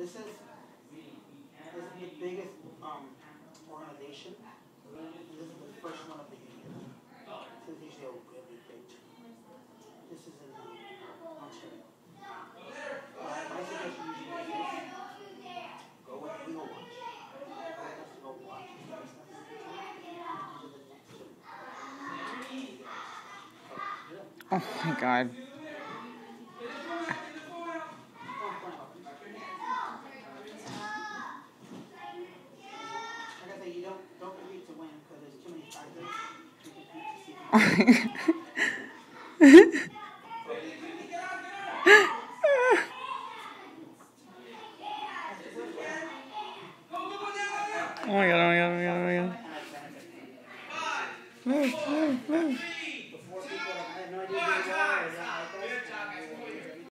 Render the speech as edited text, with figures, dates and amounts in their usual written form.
This is the biggest organization. And this is the first one of the year. So these are really big. This is in Ontario. My suggestion usually is this. Go with Wheel Watch. Go watch. Oh my God. Like I say, you don't compete to win because there's too many factors. You compete to see.